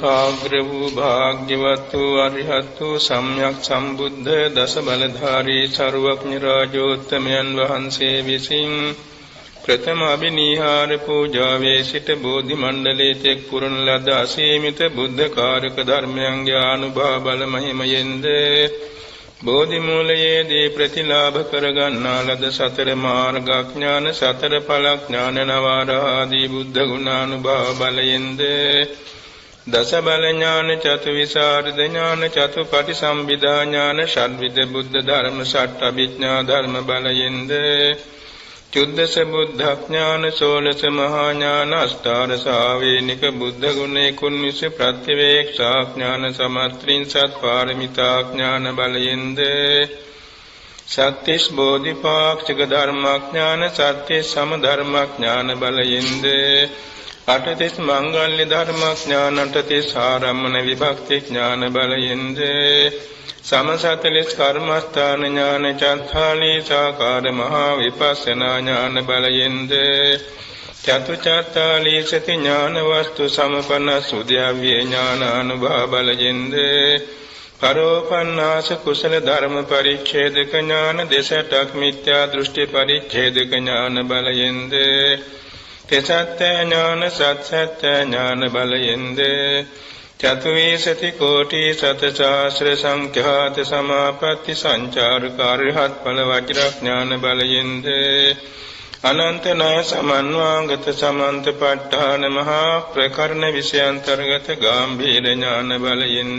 ලෝකාග්‍ර වූ භාග්‍යවත් වූ අරිහත් වූ සම්්‍යක් සම්බුද්ධ දස බලධාරී සර්වඥ රාජෝත්තමයන් වහන්සේ විසින් ප්‍රථම අභිනීහාර පූජාවේ සිට බෝධි මණ්ඩලයේ තෙක් පුරන ලද අසීමිත බුද්ධ කාරක ධර්මයන්ගේ අනුභව බල මහිමයෙන්ද බෝධි මූලයේදී ප්‍රතිලාභ කරගන්නා ලද සතර මාර්ගඥාන සතර ඵලඥාන නවාරාදී බුද්ධ ගුණානුභව බලයෙන්ද දස බල ඥාන චතු විසරද ඥාන චතු පටිසම්භිදා ඥාන ෂඩ්විද බුද්ධ ධර්ම ෂට් අභිඥා ධර්ම බලයෙන්ද චුද්දස බුද්ධඥාන සෝලස මහා ඥාන අෂ්ටාර ශාවේනික බුද්ධ ගුණේ කුන්විස ප්‍රතිවේක්ෂා ඥාන සමත්‍රින්සත් පාරමිතා ඥාන බලයෙන්ද සත්‍තිස් බෝධිපාක්ෂික ධර්මඥාන සත්‍තිස් සම ධර්මඥාන බලයෙන්ද අටතිස් මංගල්‍ය ධර්මඥාන අටතිස් ආරම්මන විභක්ති ඥාන බලයෙන්ද සමසතලිස් කර්මස්ථාන ඥාන චත්තාලීසාකාර මහා විපස්සනා ඥාන බලයෙන්ද චතුචත්තාලීසති ඥාන වස්තු සමපන්න සුද්ධාව්‍ය ඥාන අනුභව බලයෙන්ද පරෝපන්නාස කුසල ධර්ම පරිච්ඡේදක ඥාන දෙසටක් මිත්‍යා දෘෂ්ටි පරිච්ඡේදක ඥාන බලයෙන්ද තෙසත්ත්‍ය ඥාන සත්සත්ත්‍ය ඥාන බලයෙන්ද චතුවේසති කෝටි සතසාස්ත්‍ර සංඛ්‍යාත සමාපatti සංචාරක අරිහත් ඵල වජ්‍රඥාන බලයෙන්ද අනන්ත ණය සමන්වාගත සමන්ත ප ဋ ාණ මහා ප්‍රකරණ විෂයාන්තර්ගත ගාම්භීර ඥාන බලයෙන්ද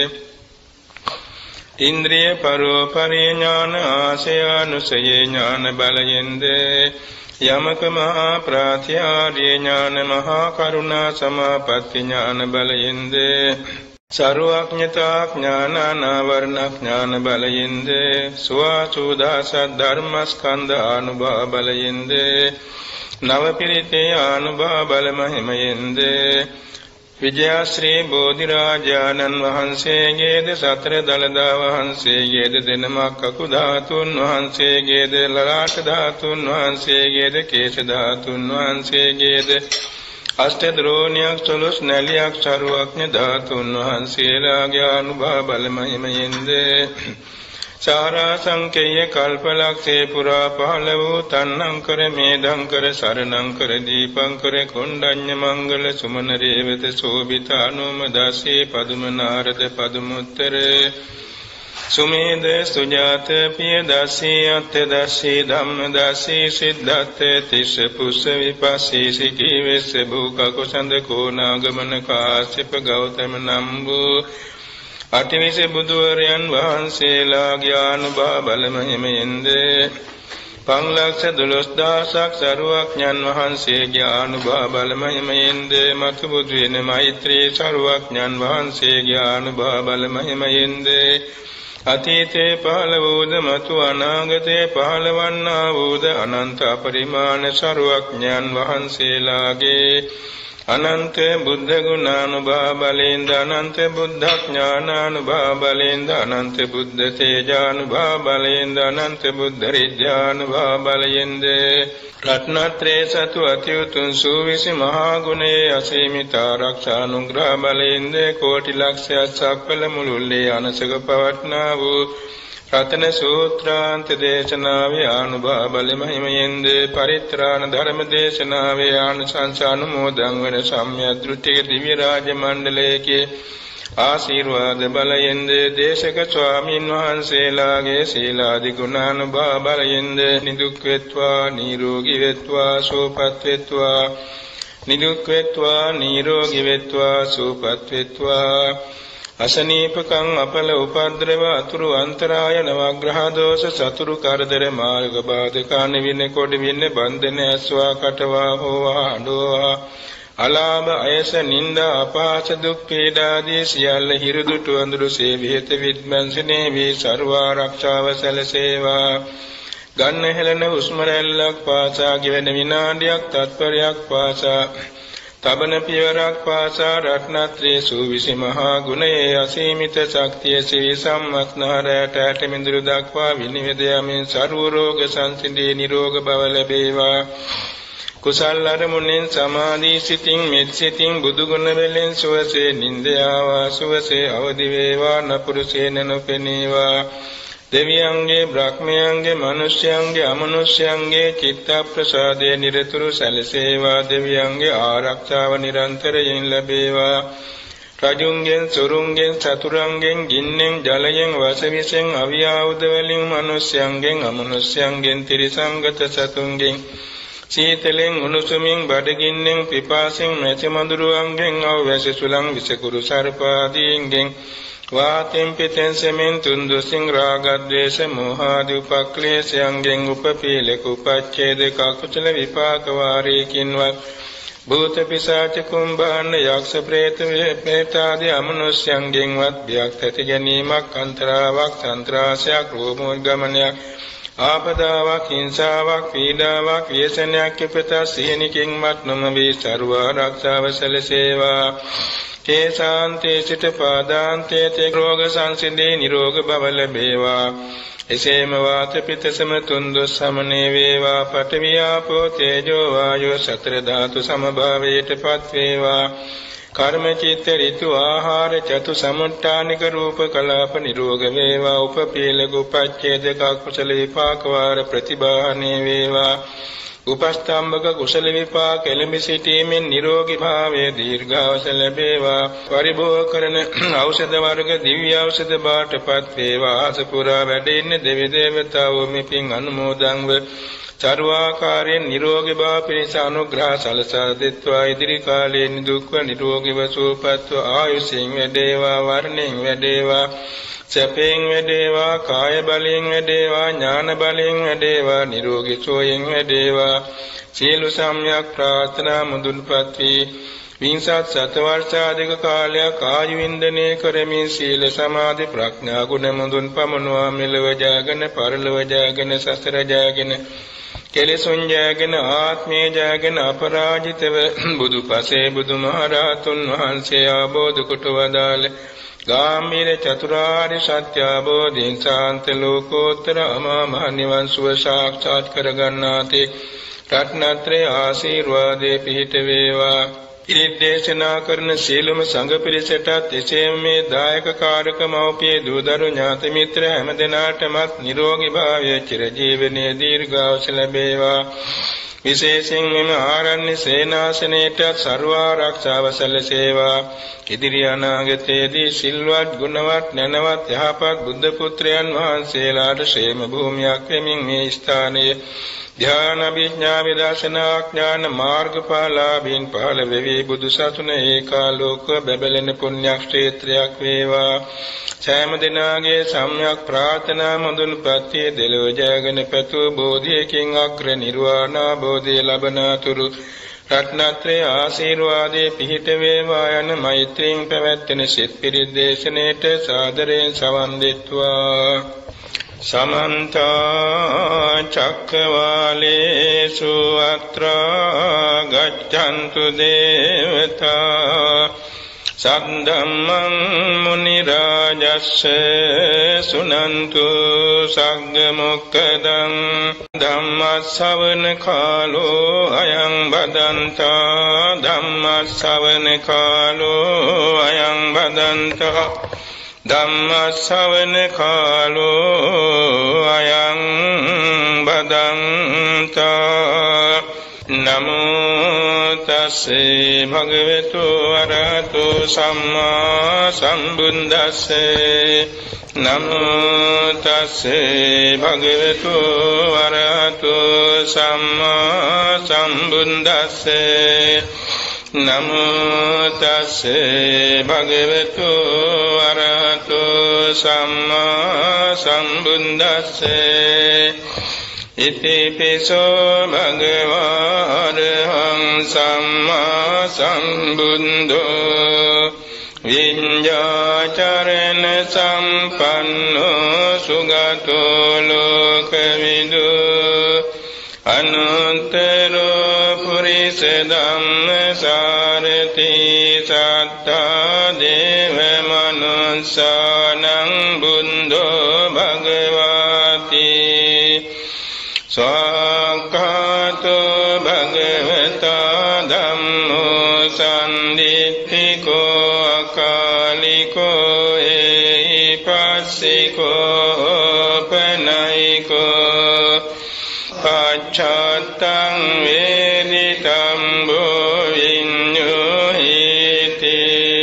ඉන්ද්‍රිය පරෝපරේ ඥාන ආශයානුසයේ ඥාන බලයෙන්ද යමක මහා ප්‍රාත්‍යාර්ය ඥාන මහා කරුණා සමාපatti ඥාන බලයෙන්ද සර්වඥතා ඥාන අනාවරණ ඥාන බලයෙන්ද සුවාසුදාස ධර්මස්කන්ධ අනුභව බලයෙන්ද නවපිරිතේ අනුභව බල මහිමයෙන්ද විජයශ්‍රී බෝධිරාජානන් වහන්සේගේද සතර දළදා වහන්සේගේද දෙනමක් අකු ධාතුන් වහන්සේගේද ලලාට ධාතුන් වහන්සේගේද කේශ ධාතුන් වහන්සේගේද අෂ්ට ද්‍රෝණියක් සොළොස් නැලියක් සරුවක්ඥ ධාතුන් වහන්සේලාගේ අනුභව බල මහිමයෙන්ද සාරා සංකේය කල්පලක්ෂේ පුරා පහළ වූ තන්නංකර මේධංකර සරණංකර දීපංකර කොණ්ඩඤ්ඤ මංගල සුමන රේවත සෝභිත අනුම දාසේ පදුම නාරද පදුමුත්තර සුමේද සුජාත පිය දාසේ අත් දාසේ ධම්ම දාසේ සිද්ධාත් තිස්ස පුස්ස විපස්සී සිකී වෙස්ස භූක කුසඳ කෝනාගමන කාශ්‍යප ගෞතම නම් වූ අටිවිස බුදුවරයන් වහන්සේලාගේ අනුභව බල මහිමයෙන්ද 512000ක් සරුවඥන් වහන්සේගේ අනුභව බල මහිමයෙන්ද මතු බුදු වෙන මෛත්‍රී සරුවඥන් වහන්සේගේ අනුභව බල මහිමයෙන්ද අතීතේ පහළ වූද මතු අනාගතේ පහළවන්නා වූද අනන්ත අපරිමාණ සරුවඥන් වහන්සේලාගේ අනන්ත බුද්ධ ගුණානුභව බලෙන්ද අනන්ත බුද්ධ ඥානානුභව බලෙන්ද අනන්ත බුද්ධ තේජානුභව බලෙන්ද අනන්ත බුද්ධ රිද්ධානුභව බලෙන්ද රත්නත්‍රේ සතු අතිඋතුම් සූවිසි මහා ගුණේ අසීමිත ආරක්ෂානුග්‍රහ බලෙන්ද කෝටි ලක්ෂයක් සක්වල මුළුල්ලේ අනසක පවට්නා වූ රතන සූත්‍රාන්ත දේශනාවේ අනුභව බල මහිමයෙන්ද පරිත්‍රාණ ධර්ම දේශනාවේ ආනුසංස අනුමෝදන් වන සම්්‍යද්ෘතික දිව්‍ය රාජ මණ්ඩලයේ ආශිර්වාද බලයෙන්ද දේශක ස්වාමීන් වහන්සේලාගේ සීලාදි ගුණානුභව බලයෙන්ද නිදුක් වෙත්වා නිරෝගී වෙත්වා සුවපත් වෙත්වා නිදුක් වෙත්වා නිරෝගී වෙත්වා සුවපත් වෙත්වා අසනීපකං අපල උපද්‍රව අතුරු අන්තරාය නවග්‍රහ දෝෂ සතුරු කරදර මාර්ග බාධකාන වින කොට වින බන්ධන ඇස්වා කටවා හෝවා අඬවා අලාභ අයස නිന്ദා අපහාස දුක් පීඩාදී සියල්ල හිරුදුටු අඳුරු සේවිත විද්මන්සනේ වී ਸਰව ආරක්ෂාව සැලසේවා ගන්න හෙළන හුස්ම රැල්ලක් පාසා ගෙවෙන විනාඩියක් තත්පරයක් පාසා තබන පියවරක් පාසා රත්නත්‍රේ සූවිසි මහා ගුණයේ අසීමිත ශක්තිය සිවි සම්මස්නහරයට ඇටමිඳුරු දක්වා විනිවිද යමින් ਸਰව රෝග සංසිඳී නිරෝග බව ලැබේවා කුසල් අරමුණෙන් සමාධි සිතින් මෙත් සිතින් බුදුගුණ වලින් සුවසේ නින්ද ආවා සුවසේ අවදි වේවා නපුරුසේ නොපෙනේවා දෙවියන්ගේ බ්‍රහ්මයන්ගේ මිනිස්යන්ගේ අමනුෂ්‍යයන්ගේ චිත්ත ප්‍රසාදේ නිරතුරු සැලසේවා දෙවියන්ගේ ආරක්ෂාව නිරන්තරයෙන් ලැබේවා රජුන්ගෙන් සොරුන්ගෙන් චතුරන්ගෙන් ගින්නෙන් ජලයෙන් වසවිසෙන් අවියාවුද වලින් මිනිස්යන්ගෙන් අමනුෂ්‍යයන්ගෙන් ත්‍රිසංගත සතුන්ගෙන් සීතලෙන් උණුසුමින් බඩගින්නෙන් පිපාසෙන් නැති මඳුරුවන්ගෙන් අවැසි සුලං විසකුරු සර්පාදීන්ගෙන් වාතෙන් පිටෙන් සෙමින් තුන්දුසින් රාගද්වේෂ මෝහාදී උපක්ලේශයන්ගෙන් උපපීලක උපච්ඡේදක කුසල විපාක වාරයකින්වත් භූත පිසාච කුම්භාන යක්ෂ ප්‍රේත ප්‍රේතාදී අමනුෂ්‍යයන්ගෙන්වත් බියක් ඇති ගැනීමක් අන්තරාවක් සන්ත්‍රාසයක් රෝමෝද්ගමනයක් ආපදාවක් හිංසාවක් පීඩාවක් ව්‍යසනයක් පිටත සිහිනකින්වත් නොමවි සර්ව ආරක්ෂාව සැලසේවා කේසාන්තේ සිට පාදාන්තේ තේ රෝග සංසිඳී නිරෝග භව ලැබේවා එසේම වාත පිතසම තුන්දොස් සමනේ වේවා පඨවි ආපෝ තේජෝ වායෝ සතර ධාතු සමභාවයටපත් වේවා කර්ම චිත්ත ඍතු ආහාර චතු සමුට්ඨානික රූප කලාප නිරෝග වේවා උපපීලක උපච්ඡේදක කුසල විපාක වාර ප්‍රතිබාහනේ වේවා උපස්තම්භක කුසල විපාක එළඹ සිටීමෙන් නිරෝගී භාවයේ දීර්ඝාස ලැබේවා පරිභෝග කරන ඖෂධ වර්ග දිව්‍ය ඖෂධ බාටපත් වේවා අසපුරා වැඩ ඉන්න දෙවි දේවතාවෝ මෙපින් අනුමෝදන්ව සර්වාකාරයෙන් නිරෝගී භාව පිණිස අනුග්‍රහ සලසා දෙත්වා ඉදිරි කාලයේ නිදුක්ව නිරෝගීව සුවපත්ව ආයුෂයෙන් වැඩේවා වර්ණයෙන් වැඩේවා සැපයෙන් වැඩේවා කාය බලයෙන් වැඩේවා ඥාන බලයෙන් වැඩේවා නිරෝගී සුවයෙන් වැඩේවා සීල සම්‍යක් ප්‍රාර්ථනා මුදුන්පත් වී විංසත් සතවර්ෂාධික කාලයක් ආයු වින්දනය කරමින් සීල සමාධි ප්‍රඥා ගුණ මුදුන් පමනවා මෙලව ජාගෙන පරලොව ජාගෙන සසර ජාගෙන කෙලෙසුන් ජාගෙන ආත්මේ ජාගෙන අපරාජිතව බුදුපසේ බුදුමහරහතුන් වහන්සේ ආબોධ කොට වදාළ ගාම්භීර චතුරාර්ය සත්‍ය අවබෝධයෙන් සාන්ත ලෝකෝත්තර අමා මහ නිවන් සුව සාක්ෂාත් කර ගන්නාතේ රත්නත්‍රේ ආශිර්වාදේ පිහිට වේවා ඉරිදේශනා කරන සීලම සංඝ පිරිසටත් එසේම මේ දායක කාරක මෞපිය දූදරු ඥාති මිත්‍ර හැම දෙනාටමත් නිරෝගී භාවය චිරජීවනයේ දීර්ඝායුෂ ලැබේවා විශේෂයෙන් මෙම ආරණ්‍ය සේනාසනයට සර්ව ආරක්ෂාව සැලසේවා ඉදිරි අනාගතයේදී සිල්වත් ගුණවත් නැනවත් යහපත් බුද්ධ පුත්‍රයන් වහන්සේලාට ශේම භූමියක් වෙමින් මේ ස්ථානයේ ධ්‍යාන විඥා විදර්ශනා ඥාන මාර්ගඵලාභීන් පහළ වෙවි බුදු සසුන ඒකාලෝක බැබලෙන පුණ්‍ය ක්ෂේත්‍රයක් වේවා සෑම දිනාගේ සම්‍යක් ප්‍රාර්ථනා මුදුන්පත් දෙලොව ජයගෙන පැතු බෝධියකින් අග්‍ර නිර්වාණ බෝධිය ලබනාතුරු රත්නත්‍රේ ආශිර්වාදේ පිහිට වේවා යන මෛත්‍රියෙන් පැවැත්වෙන සිත් පිරිත් දේශනෙට සාදරයෙන් සවන් දෙත්වා समन्त चक्रवालेषु अत्र गच्छन्तु देवता सद्धम्मं मुनिराजस्य सुनन्तु सग्गमुक्तदं धम्मश्रवण कालो अयं बदन्ता धम्मश्रवण कालो अयं बदन्ता ධම්මස්සවන කාලෝ අයං බදන්තා නමෝ තස්සේ භගවතු අරහතෝ සම්මා සම්බුද්දස්සේ නමෝ තස්සේ භගවතු අරහතෝ සම්මා සම්බුද්දස්සේ නමෝ තස්සේ භගවතු අරහතෝ සම්මා සම්බුද්දස්සේ ඉති පිසෝ භගවා අරහං සම්මා සම්බුද්ධෝ විඤ්ඤාචරණ සම්පන්නෝ සුගතෝ ලෝකවිදු අනුත්තරෝ පුරිස ධම්ම සාරති සත්තා දේව මනුස්සානං බුද්ධෝ භගවාති ස්වාක්ඛාතෝ භගවති ආකාලිකෝ ඒපස්සිකෝ පනයිකෝ පච්ඡත්තං වේදිතං භෝවිඤ්ඤුහිති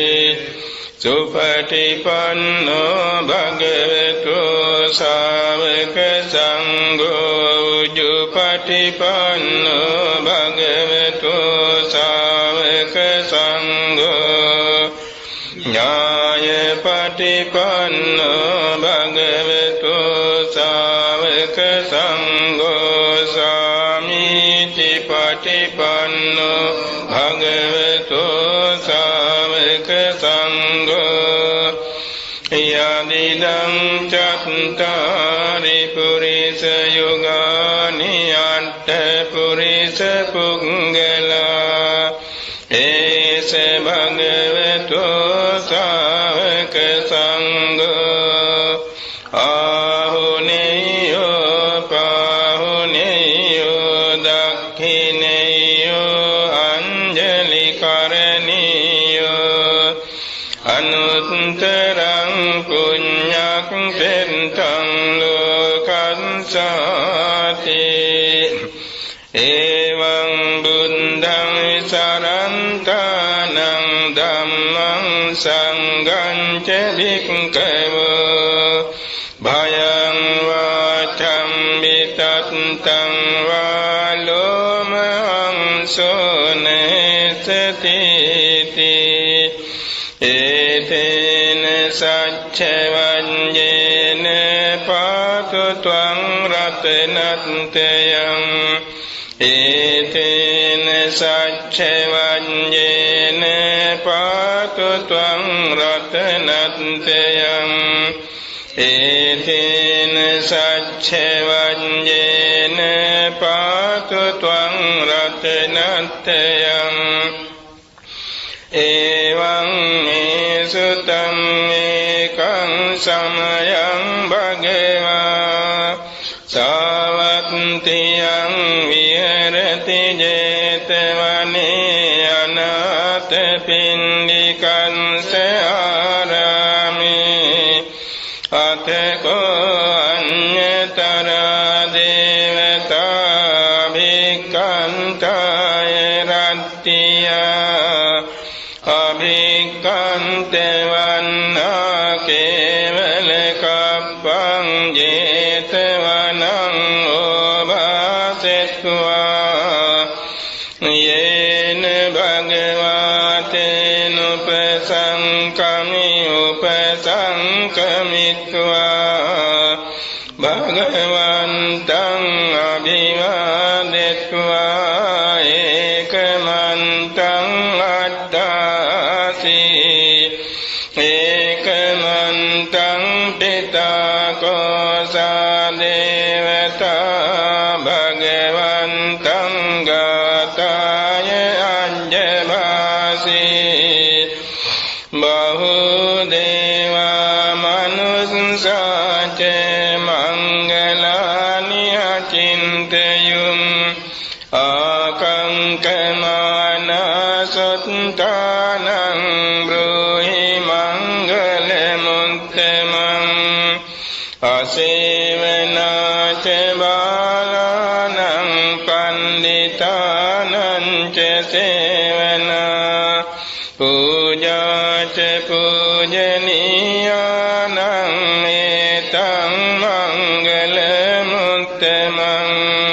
සුපටිපන්නෝ භගවතු ශාවක සංඝෝ උජුපටිපන්නෝ භගවතු ශාවක සංඝෝ ඥායපටිපන්නෝ භගවතු ශාවක සංඝෝ සාමීචි පටිපන්නෝ භගවතු ශාවක සංඝෝ යදිදං චත්තාරි පුරිස යුගානි අට්ඨ පුරිස පුංගලා ඒස භගවතු ශාවක සංඝෝ ආහුනේයෝ පාහුනේයෝ දක්ඛිනේයෝ අංජලි කරණීයෝ අනුත්තරං පුඤ්ඤක් පෙන්තං ලෝකංසාති එවං බුද්ධං සරන්තානං ධම්මං සංඝං ච වික්ඛවෝ භයං වාචං විතත්තං වාලෝමහං සෝනේසති ඒතේන සච්චවඤ්ඤේන පාතු ත්වං රතනත්තයං ඒතේන සච්චවඤ්ඤේන පාතු ත්වං රතනත්තයං ඒතේන සච්චවඤ්ඤේන පාතු ත්වං රතනත්තයං එවං සුතං ඒකං සමයං භගවා සාවත්තියං විහෙරති ජේතවනේ අනාථපිණ්ඩිකං සාරාමේ අතකෝ අඤ්ඤතරා දේවතා භික්ඛන්තාය රත්තියා අභික්ඛන්තවන්නා කේවල කප්පං ජේතවනං ඕභාසෙත්වා යේන භගවතේන උපසංකමි උපසංකමිත්වා භගවන්තං අභිවාදෙත්වා ඒකමන්තං ඒකමන්තං පිතාකෝසා දේවතා භගවන්තං ගාතාය අඤ්ජභාසී බහුදේවා මනුස්සාච මංගලානි අචින්තයුම් ආකංකමානසත්තානං බ්‍රෝහි මංගල මුත්තමං අසේවනාච බාලානං පණ්ඩිතානං ච සේවනා පූජාච පූජනීයානං ඒතං මංගල මුත්තමං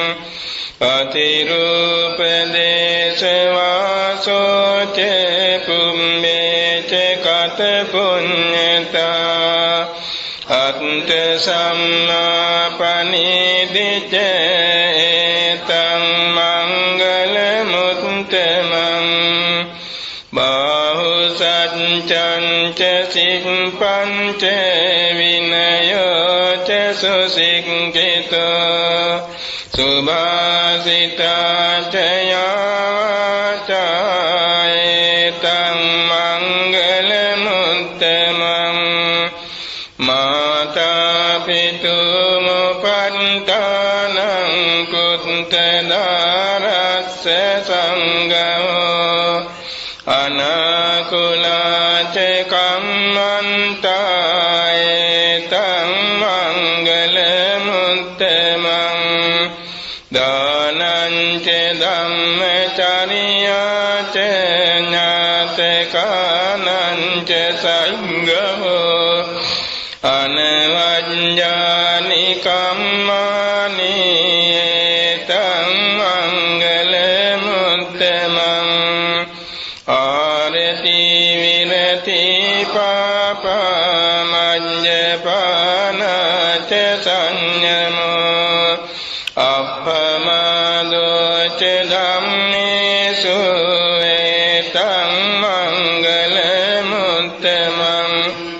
අතිරූපදේශවාසෝච පුම්මේච කත පුඤ්ඤතා අත්ථ සම්මාපනිදිච ඒතං මංගල මුත්තමං බාහු සච්ඡං ච සික්ඛං ච විනයෝ ච සුසික්ඛිතෝ සුභාසිතා ච යාවචා ඒතං මංගල මුත්තමං මාතා පිතුමුපන්තානං කුත්තදාරස්ස සංඝෝ අනාකුලාච කම්මන්තාය තං මංගල මුත්තමං දානං ච ධම්මචර්යාච ඥාතකානං ච සංඝෝ අනවඤ්ඤානි කම්මානි තං මංගල මුත්තමං ආරති විරති පාපමඤ්ඤපානච සංයමෝ අප්පමාදෝ ච ධම්මේසු ඒතං මංගල මුත්තමං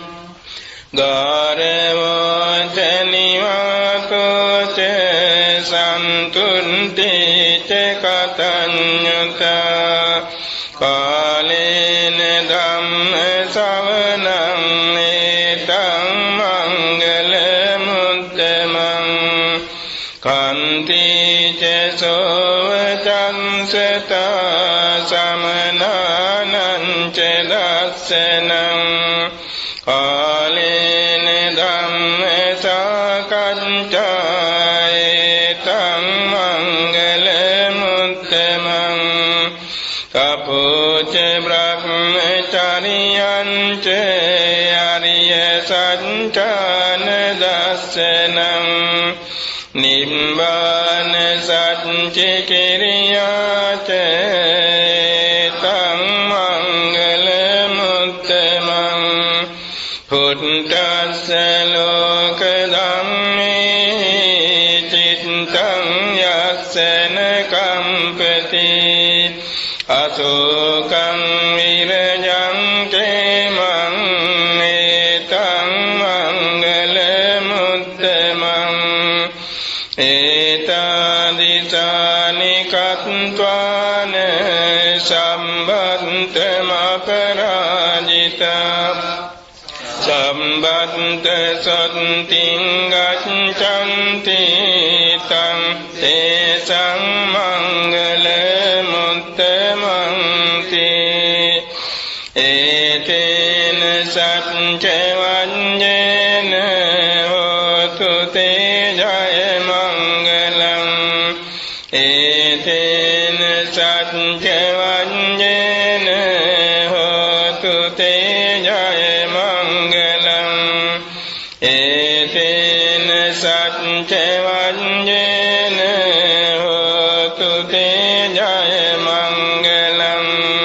ගාරවෝ ච නිවාතෝ ච සන්තුන්ති ච කතඤ්ඤතා කාලේන ධම්ම ශ්‍රවණං ඒතං මංගල මුත්තමං කන්ති ච සෝවචං සතා සමනානං ච දස්සනං කාලේන ධම්ම සාකච්ඡා ඒතං මංගල මුත්තමං තපෝච බ්‍රහ්මචර්යං ච අරිය සත්‍යාන දස්සනං නිබ්බාන සත්‍ය කිරියාච තං මංගල මුත්තමං පුත්තස්ස ලෝක ධම්මේ චිත්තං යස්සන කම්පති අසෝකං විරජං කේමං ඒතං මංගල මුත්තමං ඒතාදිසානි කତ୍වාන සම්බන්තමපරාජිතා සම්බන්ත සත්තිං ගච්ඡන්ති තං තේසං මංගල මුත්තමං තේ ඒතේන සච්ච වඤ්ඤේන හෝතු තේ ජය මංගලං ඒතේන සච්ච වඤ්ඤේන හෝතු තේ ජය මංගලං ඒතේන සච්ච වඤ්ඤේන හෝතු තේ ජය මංගලං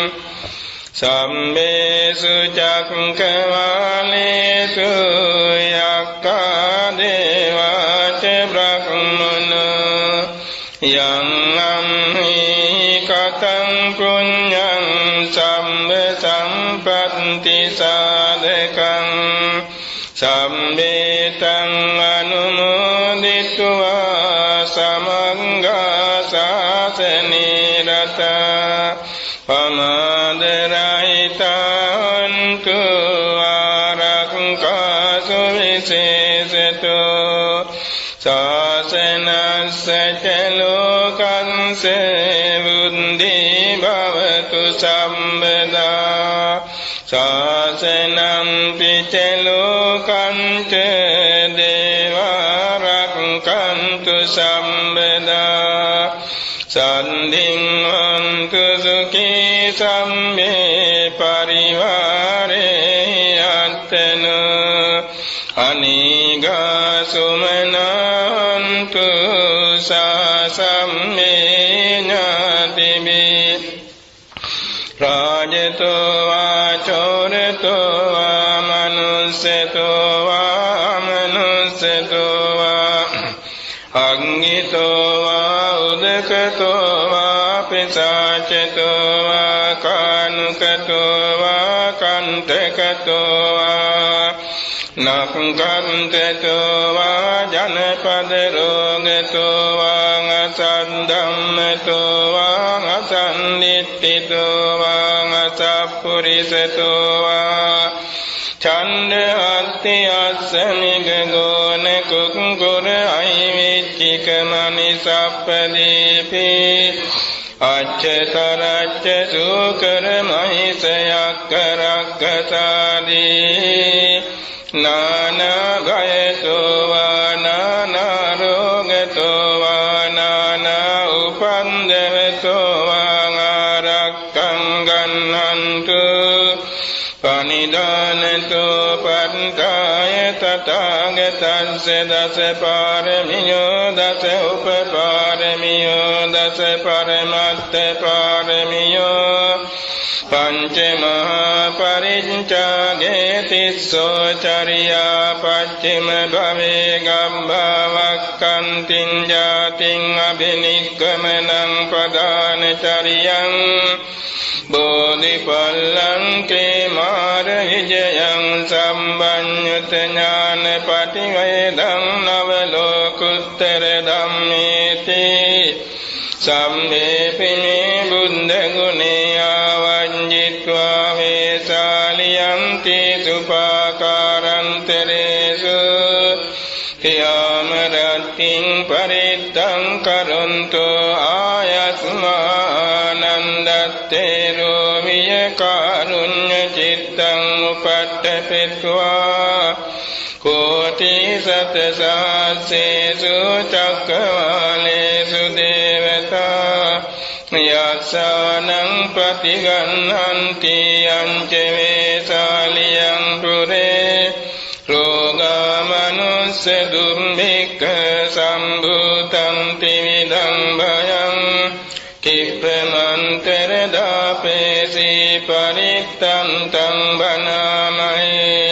සම්මේසු චක්කවාලේසු යක්ඛා දේවාච බ්‍රහ්මනෝ යං අම්හි කතං පුඤ්ඤං සම්බ සම්පත්ති සාධකං සම්මේතං අනුමෝදිत्वा සමංගා සාසනේ රතා පමාදරහිතන්තු ආරක්ඛාසු විශේෂතෝ ශාසනස්ස ච ලෝකං සේවුන්දි භවතු සම්බදා ශාසනං පිච ලෝකං ච දේවාරක්ඛන්තු සම්බදා සන්ධින් වන්තු සුඛී සම්මේ පරිවාරේ අත්තනු අනිගා සුමනන්තු සාසම්මේ ඥාතිබේ රාජතෝ වා චෝරතෝ වා මනුස්සතෝ වා මනුස්සතෝ වා අග්නිතෝ වා උදකතෝ වා පිසාචතෝ වා කානුකතෝ වා කන්තකතෝ වා නක්ඛන්තතෝ වා ජනපද රෝගතෝ වා අසද්ධම්මතෝ වා අසන්නිට්ඨිතෝ වා අසප්පුරිසතෝ වා ඡන්දහත්ති අස්සමිග ගෝන කුක්කුර අයිවිච්චික මනිසප්පදීපේ අච්චතරච්ච සූකර මහිසයක්කරක්කසාදී නානා භයතෝ වා නානා රෝගතෝ වා නානා උපන්දවතෝ වා ආරක්ඛං ගන්නන්තු පනිදානතෝ පන්තාය තථාගතස්ස දස පාරමියෝ දස උපපාරමියෝ දස පරමත්ත පාරමියෝ පංච මහා පරිච්ඡාගේ තිස්සෝ චරියා පච්චිම භවේ ගම්භාවක්ඛන්තිං ජාතිං අබිනික්කමනං පදාන චරියං බෝධිපල්ලංකේ මාර විජයං සම්බඤ්ඤුත ඥාන පටිවේදං නව ලෝකුත්තර ධම්මේති සම්මේපිනේ බුද්ධ ගුණේ ආවංජිත්වා වේසාලියන්ති සුපාකාරන්තරේසු කියාම රත්තිං පරිත්තං කරොන්තෝ ආයස්මානන්දත්තේරෝ විය කාරුණ්‍ය චිත්තං උපට්ඨපෙත්වා කෝටි සත සහස්සේසු චක්කවාලේසු දේවතා යස්සානං ප්‍රතිගන්නන්ති අංච වේසාලියං පුරේ රෝගා මනුස්ස දුම්භික්ඛ සම්භූතං ත්‍රිවිධං භයං කිප්පමන්තර දාපේසි පරිත්තං තං බනාමහේ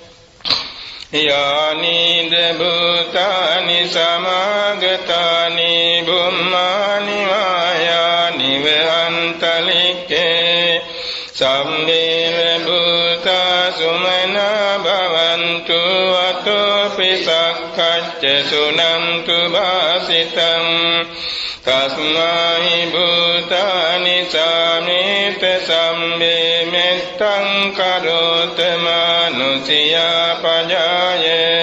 යානිද භූතානි සමාගතානි බුම්මානි වායානි වහන්තලික්කේ සම්මේව භූතා සුමනා භවන්තු අතෝපි සක්ඛච්ච සුනන්තු භාසිතං තස්මාහි භූතානි සාමේත සම්මේ මෙත්තං කරෝත මානුසියා පජාය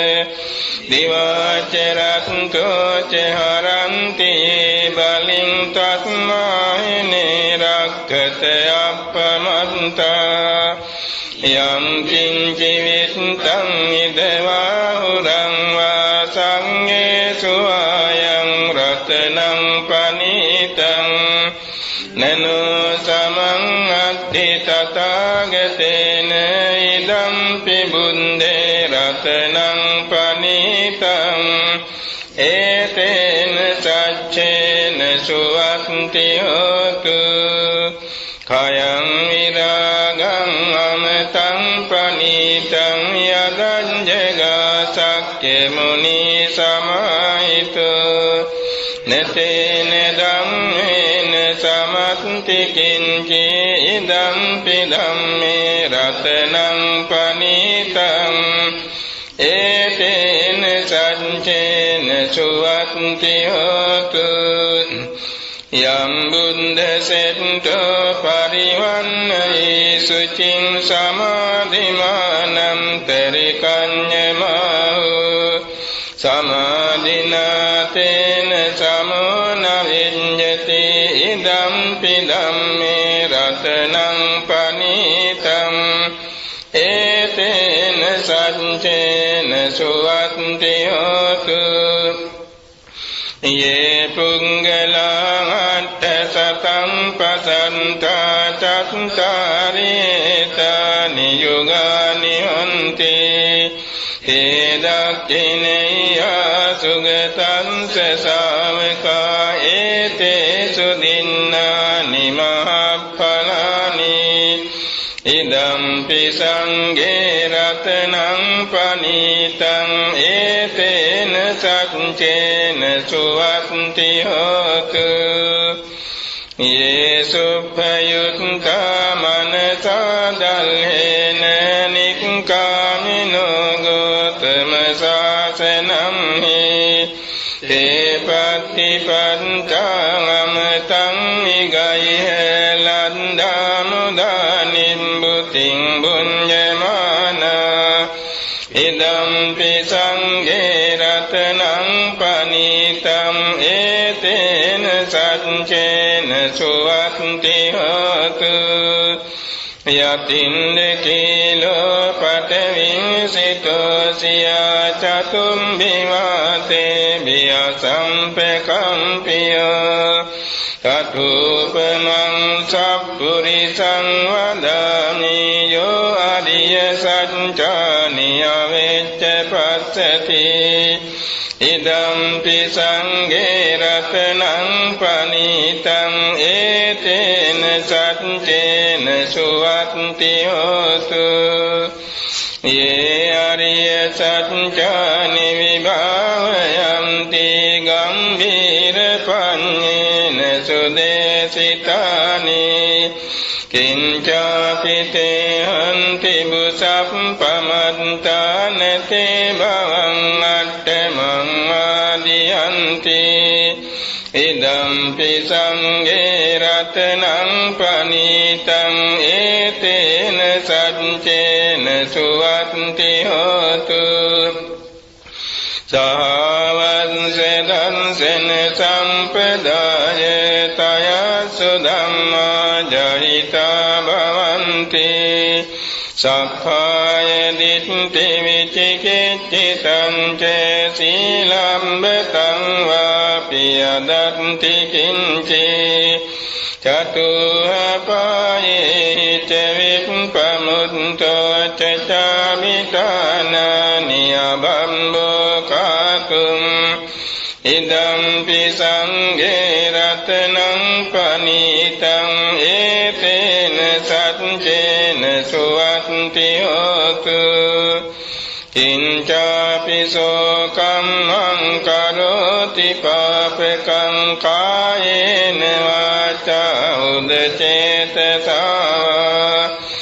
දිවාචරත්තෝ චහරන්ති බලින් තස්මාහි නිරක්ඛත අප්පමන්තා යම් කිංචි විත්තං ඉදවාහුරං වා සංඝේසු ආයං රතනං පනිතං නනෝ සමං අත්ථි තථාගතේන ඉදම්පි බුන්දේ රතනං පනිතං ඒතේන සච්චේන සුවත්ති හෝතු කයං විරාගං අමතං පනිතං යදං ජගසක්ඛේ මුනි සමාහිතෝ නතේන ධම්මේන සමත්ති කිංචි ඉදම්පි ධම්මේ රතනං පනිතං ඒතේන සච්චේන සුවත්ති හෝතු යම් බුද්ධ සෙට්ඨෝ පරිවන්නයි සුචින් සමාධිමානම් තරිකඤ්ඤමෝ සමාධිනාතේන සමෝන විඤ්ඤති ඉදම්පි ධම්මේ රතනං පනිතං ඒතේන සච්චේන සුවත්ති හෝතු යේ පුංගලං අට්ඨ සතං පසන්තා චත්තාරේතානි යුගානි හොන්ති තේ දක්ඛිනේයා සුගතං සසාවකා ඒතේසු දින්නානි මහඵලානි ඉදම්පි සංඝේ රතනං පනිතං ඒතේන සච්චේන සුවත්ති හෝතු යේසුප්පයුත්තා මනසා දල්හේන නික්ඛාමිනෝ ගෝතම සාසනං හි තේ පත්තිපන්තං අමතං නිගයිහ ලන්දානුදානිම් බුතින් බුඤ්ජමානා ඉදම්පි සංඝේ රතනං පනිතං ඒතේන සච්චේන සුවත්ති හෝතු යතින්ද කීලෝ පඨවින් සිතෝ සියා චතුම් බිමාතේ බිය සම්පකම්පියෝ තතුපමං සප්පුරිසං වදාමි යෝ අරිය සත්‍යානිය වෙච්ච පස්සති ඉදම්පි සංඝේ රතනං පනිතං ඒතේන සච්චේන සුවත්ති හෝතු යේ අරිය සත්‍යානි විභාවයන්ති ගම්භීර පඤ්ඤේන සුදේසිතානි කිංචාපිතේ හන්ති බුසප්පමත්තාන තේ භවං අට්ඨමං ආදියන්ති ඉදම්පි සංඝේ රතනං පනිතං ඒතේන සච්චේන සුවත්ති හෝතු සාවංස දංසන සම්පදාය තයසු ධම්මා ජහිතා භවන්ති සක්ඛාය දිට්ඨි විචිකිච්ඡිතං ච සීලම්බතං වාපි යදත්ති කිංචි චතුහපායේ ච විප්පමුත්තෝ ච චාමිතානානි අබම්බෝ කාතුම් ඉදම්පි සංඝේ රතනං පනිතං ඒතේන සච්චේන සුවත්ති හෝතු කිංචාපි සෝකම්මං කරෝති පාපකං කායේන වාචා උදචේතසා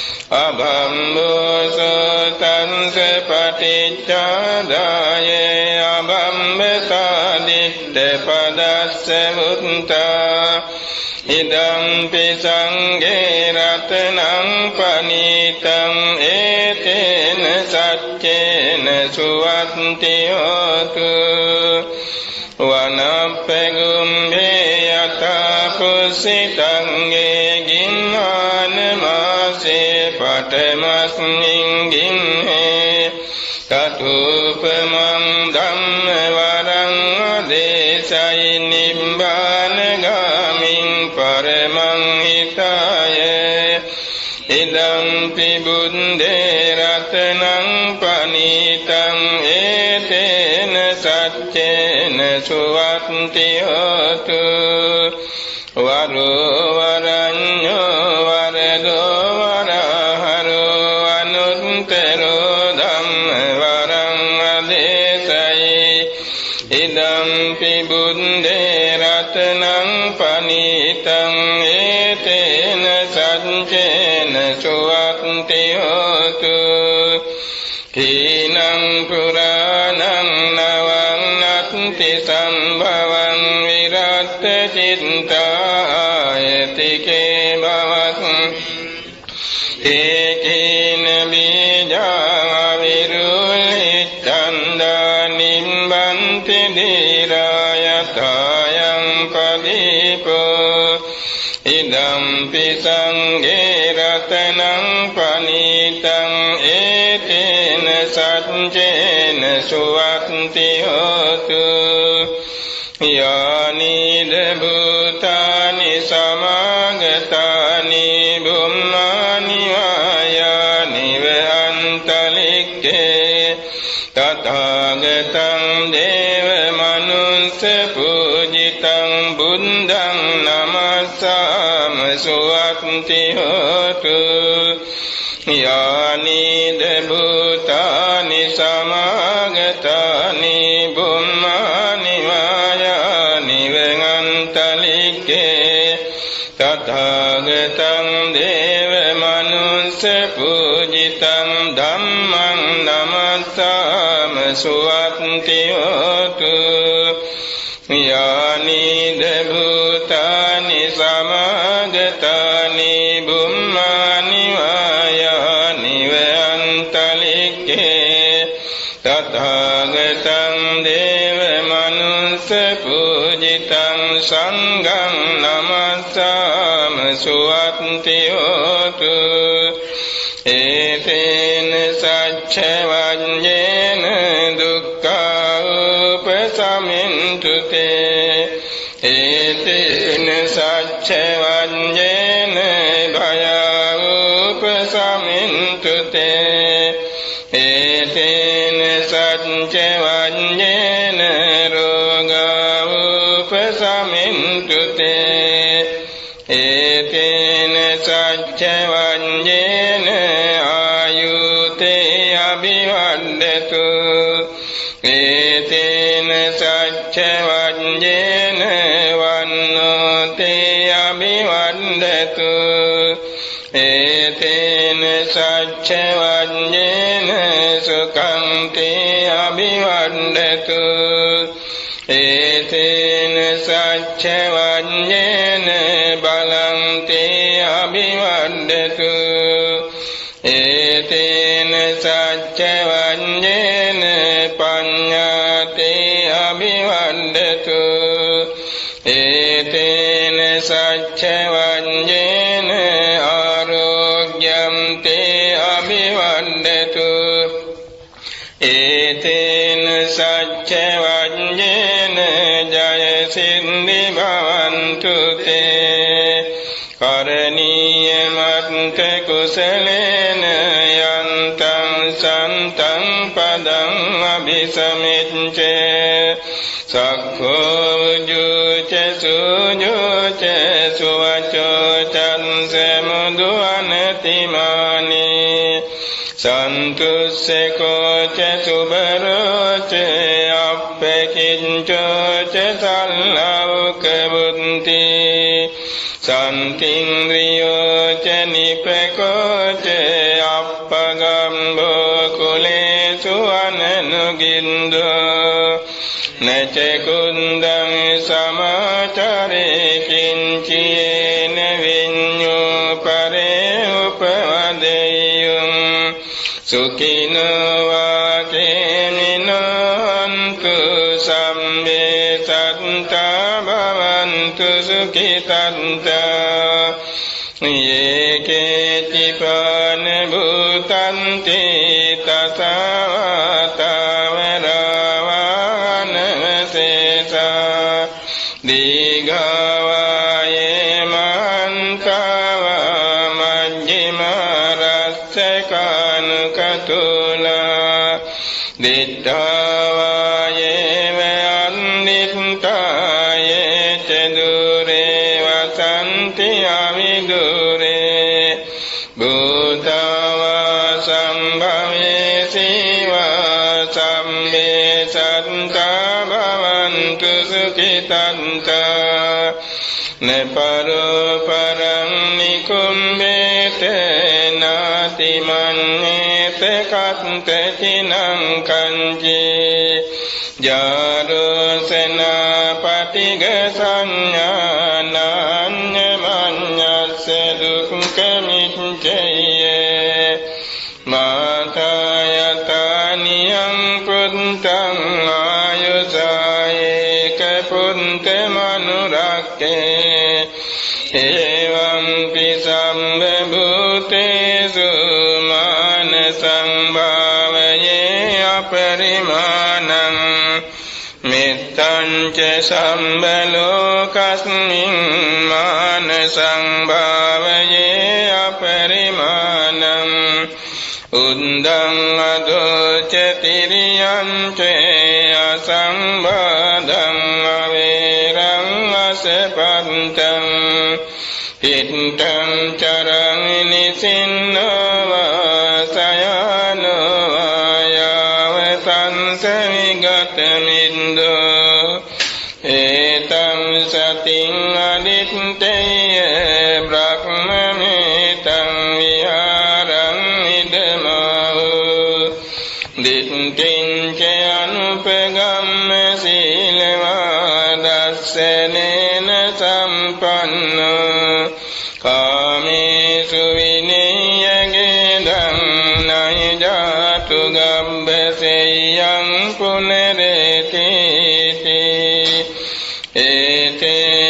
අභම්බෝසෝ තංස පටිච්චාදාය අභම්බතා දිට්ඨ පදස්ස මුත්තා ඉදම්පි සංඝේ රතනං පනිතං ඒතේන සච්චේන සුවත්ති හෝතු වනප්පගුම්භේ යතා පුසිතං ගින්හාන මාසේ පඨමස්මින් ගින්හේ තතුපමං ධම්ම වරං අදේශයි නිබ්බාන ගාමින් පරමං හිතාය ඉදම්පි බුද්දේ රතනං පනිතං ඒතේන සච්චේන සුවත්ති හෝතු වරෝ වරඤ්ඤෝ වරදෝ වරහරෝ අනුත්තරෝ ධම්ම වරං අදේශයි ඉදම්පි බුද්දේ රතනං පනිතං ඒතේන සච්චේන සුවත්ති හෝතු කීනං පුරාණං නවං නත්ති සම්භවං විරත් චිත්තායතිකේ භවං ඒකේන බීජා විරුල්හි චන්දා නිම්බන්ති දීරායතායං පදීපෝ ඉදම්පි සංඝේ රතනං පනිතං ඒතේන සච්චේන සුවත්ති හෝතු යානිද භූතානි සමාගතානි බුම්මානි වායානි වහන්තලික්කේ තථාගතං දේව මනුස්ස පූජිතං බුද්ධං නමස්සාම සුවත්ති හෝතු යානිද භූතානි සමාගතානි බුම්මානි වායානි වහන්තලික්කේ තථාගතං දේව මනුස්ස පූජිතං ධම්මං නමස්සාම සුවත්ති හෝතු යානිද භූතානි සමාගතානි බුම්මානි වායානි වහන්තලික්කේ තථාගතං දේව මනුස්ස පූජිතං සංඝං නමස්සාම සුවත්ති හෝතු ඒතේන සච්ච වඤ්ඤේන දුක්ඛා උපසමින්තු තේ ඒතේන සච්ච වඤ්ඤේන භයං උපසමින්තු තේ ඒතේන සච්ච වඤ්ඤේන රෝගං උපසමින්තු තේ ඒතේන සච්ච වඤ්ඤේන ආයුතේ අභිවද්දතු ඒතේන සච්ච වඤ්ඤේන වන්නෝතේ අභිවද්දතු ඒතේන සච්ච වඤ්ඤේන සුඛං තේ අභිවද්දතු ඒතේන සච්ච වඤ්ඤේන බලං තේ අභිවද්දතු ඒතේන සච්ච වඤ්ඤේන පඤ්ඤා තේ අභිවද්දතු ඒතේන සච්ච වඤ්ඤේන ආරෝග්‍යං තේ අභිවද්දතු ඒතේන සච්ච වඤ්ඤේන ජය සිද්ධි භවන්තු තේ කරණීය මත්ත කුසලේන යන්තං සන්තං පදං අபிසමිච්ඡ සක්ඛෝ වුජුච සුජුච සුවචෝ චන්ස මුදු අනතිමානී සන්තුස්සකෝ ච සුබරෝ ච අප්පකින්චෝ ච සල්ලවක බුද්ධි සන්තින්ද්‍රියෝ ච නිපකෝ ච අප්පගම්බෝ කුලේසු අනනුගින්දෝ නච කුන්දං සමාචරේ කිංචේන විඤ්ඤෝ පරේ උපවදෙය්‍යං සුඛිනෝ වාකේනිනන්තු සම්මේ සත්තා භවන්තු සුඛිතන්තා යේකේති පාන භූතන්ති තසවතාවරාවනවසේසා දීඝාවායේ මන්තාවා මජ්ජිමාරස්සකානුකතුලා දිට්ඨාවායේ අන්නිත්තායේ ච දුරේ වසන්ති අවිදුරේ භූතාවා සම්භවේ සීවා සම්මේ සත්තා භවන්තු සුඛිතන්තා නපරෝ පරං නිකුම්බේත නාති මන්නේත කත්තචිනං කංචේ ජාරෝසනා පටිග සංඥානඤ්ඤ මඤ්ඤස්ස දුක්ඛමිච්ඡයේ මාතායතානියං පුත්තං ආයුසායේක පුත්ත මනුරක්ඛේ එවං පිසම්බ භූතේසු මාන සංභාවයේ අපරිමාණං මෙත්තං ච සම්බලෝකස්මින් මාන සංභාවයේ අපරිමාණං උන්දං අදෝච තිරියං ච අසංබාධං අවේරං අසපන්තං හිට්ඨං චරං නිසින්නවා සයනෝ යාව සංසවිගත මින්දෝ ඒතං සතින් අදිත්තේය බ්‍රහ්මමේතං විහාරං ඉදමෝ දිට්ඨිං ච අනුපගම්ම සීලවා දස්සනේන සම්පන්නෝ කාමේසු විනයගේ ධම්නයි ජාතු ගම්බසෙයං පුනරේති ඒතේ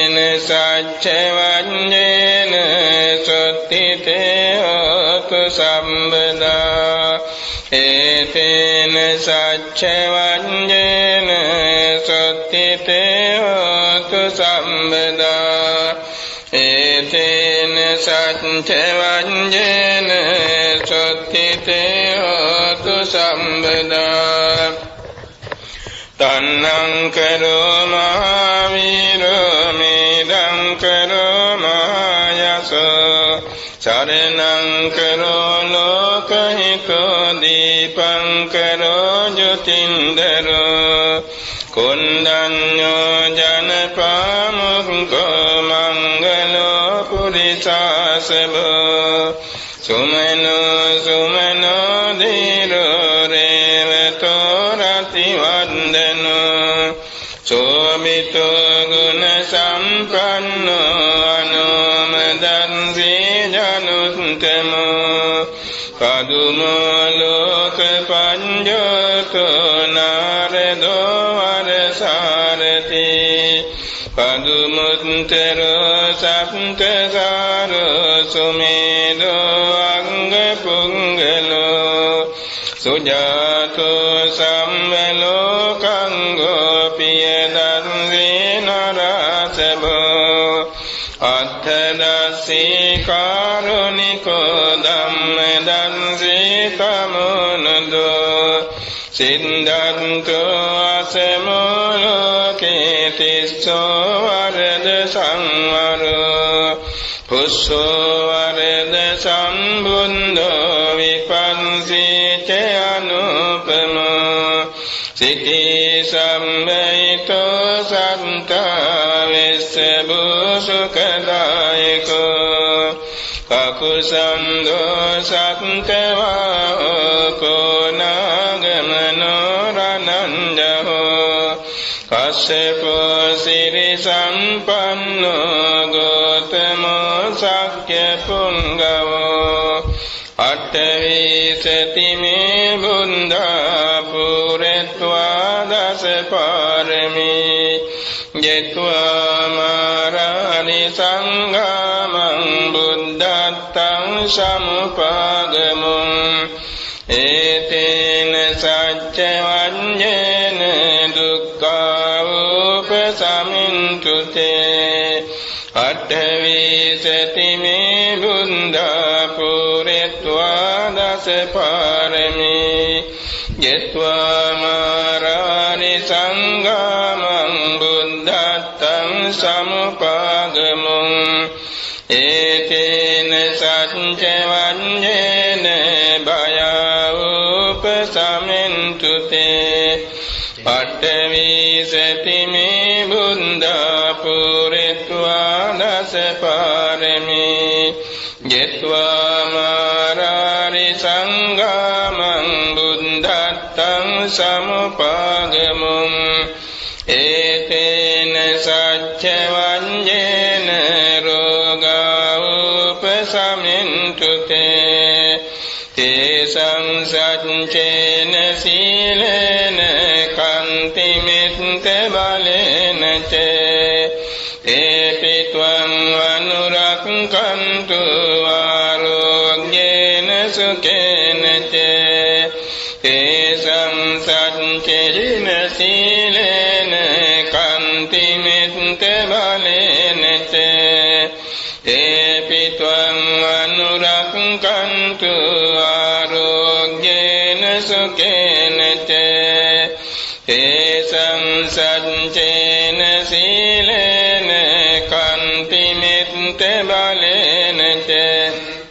වඤ්ඤේන සුත්තිතේ හෝතු සම්බදා ඒතේන සච්ච වඤ්ඤේන සුත්තිතේ හෝතු සම්බදා ඒතේන සච්ච වඤ්ඤේන සුත්තිතේ හෝතු සම්බදා තන්නං කරෝ මහාවීරෝ මේදං කරෝ මහායසෝ සරණං කරෝ ලෝකහිතෝ දීපං කරෝ ජ්‍යොතින්දරෝ කුණ්ඩඤ්ඤෝ ජනපාමුක්ඛෝ මංගලෝ පුරිසාසවෝ සුමනෝ සුමනෝ ධීරෝ රේවතෝ රතිවන්දනෝ සෝමිතෝ ගුණ සම්පන්නෝ අනුමදන්සේ ජනුත්තමෝ පදුමෝ ලෝක පඤ්ඤතෝ නාරදෝ වරසාරති පදුමුත්තරෝ සප්තසාරෝ සුමේදෝ අංග පුංගලෝ සුජාතෝ සම්මලෝකං ගෝපිය දන්සේ නරසබෝ අත්ථදස්සී කාරුණිකෝ ධම්ම දන්සේ තමනදෝ සින්දන්තෝ අසමෝ ලෝකේ තිස්සෝ වරද සංවරෝ පුස්සෝ වරද සම්බුද්ධෝ විපන්සී ච අනුපමෝ සිකී සම්මයිතෝ සන්තා විස්සබෝ සුඛදායකෝ කකුසන්දෝ සත්තවා කෝනාගමනෝ රනංජහෝ කස්සපෝ සිරි සම්පන්නෝ ගෝතමෝ සක්්‍ය පුංගවෝ අට්ඨවිසතිමේ බුද්ධා පුරෙත්වා දස පාරමී ජෙත්වා මාරානි සංඝාමං බුද්ධත්තං සමුපාගමුං ඒතේන සච්ච වඤ්ඤේන දුක්ඛෝපසමින්තුතේ අට්ඨවිසතිමේ බුද්ධා පුරෙත්වා දස පාරමී ජෙත්වා මාරානි සංඝාමං බුද්ධත්තං සමුපාගමුං ඒතේන සච්ච වඤ්ඤේන භයෝපසමින්තුතේ අට්ඨවිසතිමේ බුද්ධා පුරෙත්වා දස පාරමී ජෙත්වා මාරානි සංඝාමං බුද්ධත්තං සමුපාගමුං ඒතේන සච්ච වඤ්ඤේන රෝගෝපසමින්තුතේ තේසං සච්චේන සීලේන කන්ති මෙත්ත බලේන චේ ඒපිත්වං අනුරක්ඛන්තු ආරෝග්‍යේන සුඛේන චේ තේසං සච්චේන සීලේන කන්ති මෙත්ත බලේන චේ ඒපිත්වං අනුරක්ඛන්තු ආරෝග්‍යේන සුඛේන චේ තේසං සච්චේන සීලේන කන්ති මෙත්ත බලේන චේ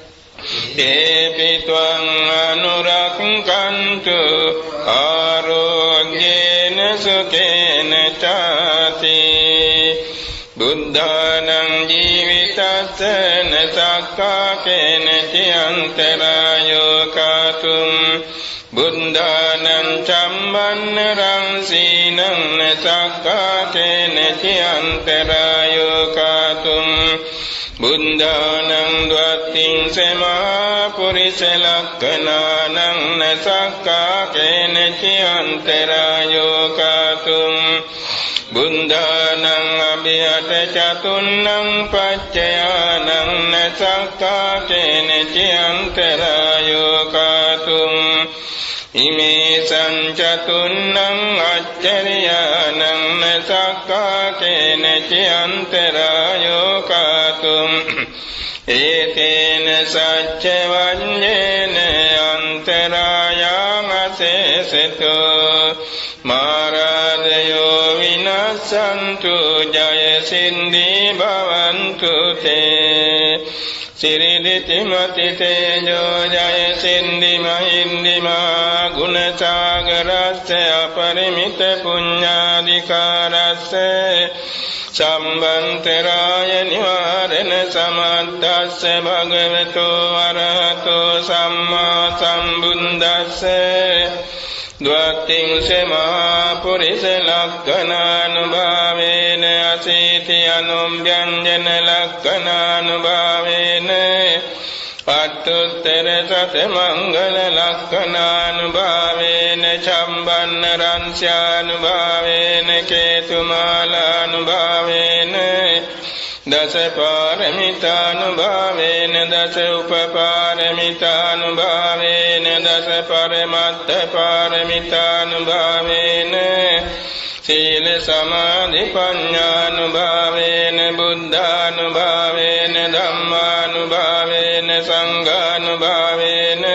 ඒපිත්වං අනුරක්ඛන්තු ආරෝග්‍යේන සුඛේන චාති බුද්ධානං ජීවිතස්සන සක්කාකේන චියන්තරායෝ කාතුම් බුද්ධානං චම්මන්නරං සීනං සක්කාකේන චියන්තරායෝ කාතුම් බුද්ධානං ද්වත්තිං සමා පුරිස ලක්ඛනානං නසක්කාකේන චියන්තරායෝ කාතුම් බුද්ධානං අභියත් චතුන්නං පච්චයානං නසක්කාකේන චයන්තරායෝ කාතුම් ඉමේ සංචතුන්නං අච්චරියානං නසක්කාකේන චයන්තරායෝ කාතුම් ඒතේන සච්ච වඤ්ඤේන අන්තරායං අසේසතෝ මාරාදයෝ විනස්සන්තු ජය සින්දී භවන්තු තේ සිරිදිතිමති තේජෝ ජය සින්දි මහින්දිමා ගුණසාගරස්ස අපරිමිත පුඤ්ඤාධිකාරස්ස සම්බන්තරාය නිවාරණ සමද්දස්ස භගවතෝ අරහතෝ සම්මා සම්බුද්දස්ස ද්වත්තිං සමා පුරිස ලක්ඛනානුභාවේන අසීති අනුභ්‍යංජන ලක්ඛනානුභාවේන අට්ඨුත්තර සත මංගල ලක්ඛනානුභාවේන චම්බන්න රංස්‍යානුභාවේන කේතුමාලානුභාවේන දස පාරමිතානුභාවේන දස උපපාරමිතානුභාවේන දස පරමත්ත පාරමිතානුභාවේන සීල සමාධි ප්‍රඥානුභාවේන බුද්ධානුභාවේන ධම්මානුභාවේන සංඝානුභාවේන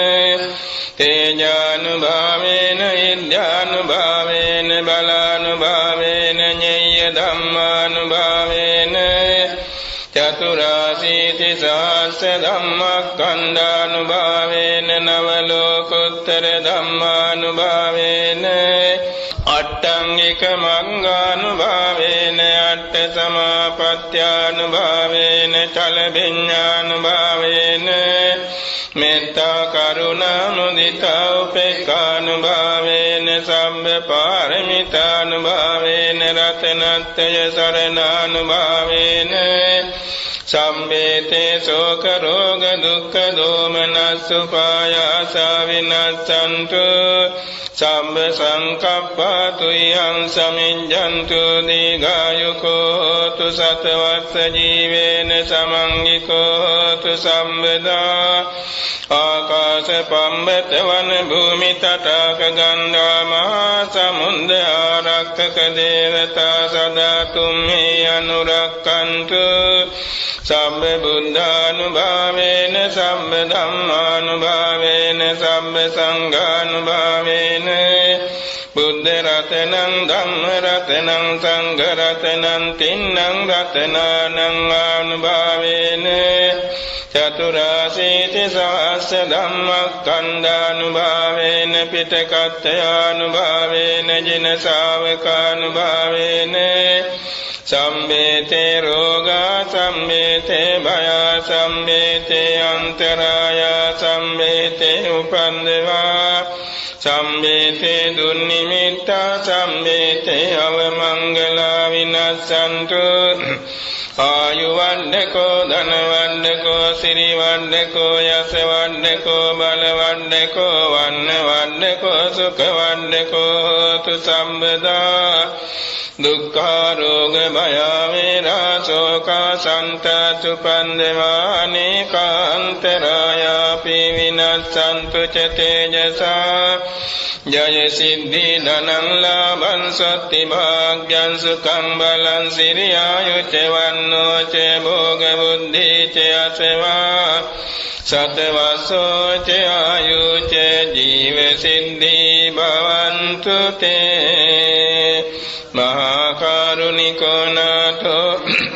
තේජානුභාවේන ඉද්ධානුභාවේන බලානුභාවේන ඤෙය්‍ය ධම්මානුභාවේන චතුරාසීති සහස්ස ධම්මස්කන්ධානුභාවේන නවලෝකුත්තර ධම්මානුභාවේන අට්ඨංගික මංගානුභාවේන අට්ඨ සමාපත්‍යානුභාවේන චලභිඤ්ඤානුභාවේන මෙත්තා කරුණා මුදිතා උපේක්ඛානුභාවේන සම්බ පාරමිතානුභාවේන රතනත්ත්‍ය සරණානුභාවේන සම්මේතේ ශෝක රෝග දුක්ඛ දෝමනස් උපායාස විනස්සන්තු සම්බ සංකප්පතු යං සමිඤ්ඤන්තු දීඝායුකෝ තු සතවස්ස ජීවේන සමංගිකෝ තු සම්බදා ආකාශ පම්බත වන භූමි තටාක ගන්ධා මහා සමුද්ද ආරක්ෂක දේවතා සදා තුම්හි අනුරක්ඛන්තු සම්බ බුද්ධානුභාවේන සම්බ ධම්මානුභාවේන සම්බ සංඝානුභාවේන බුද්ධ රතනං ධම්ම රතනං සංඝ රතනං තින්නං රතනානං ආනුභාවේන චතුරාසීති සහස්ස ධම්මස්කන්ධානුභාවේන පිටකත්ථයානුභාවේන ජින ශාවකානුභාවේන සම්මේතේ රෝගා සම්මේතේ භයා සම්මේතේ අන්තරායා සම්මේතේ උපන්දවා සම්මේතේ දුන්නිමිත්තා සම්මේතේ අවමංගලා විනස්සන්තු ආයුවණ්ඩකෝ ධනවණ්ඩකෝ සිරිවණ්ඩකෝ යසවණ්ඩකෝ බලවණ්ඩකෝ වන්නවණ්ඩකෝ සුඛවණ්ඩකෝ තු සම්බදා දුක්ඛ රෝග භය වේරා ශෝක සන්තතු පන්දවානේ කාන්තරායාපි විනස්සන්තු ච තේජසා ජය සිද්ධි ධනං ලාභං සත්‍ති භාග්‍යං සුඛං බලං සිරියායුච වන්නෝ ච භෝග බුද්ධි ච අසවා සතවසෝ ච ආයුච ජීව සිද්ධි භවන්තු තේ මහා කරුණිකෝ නාථෝ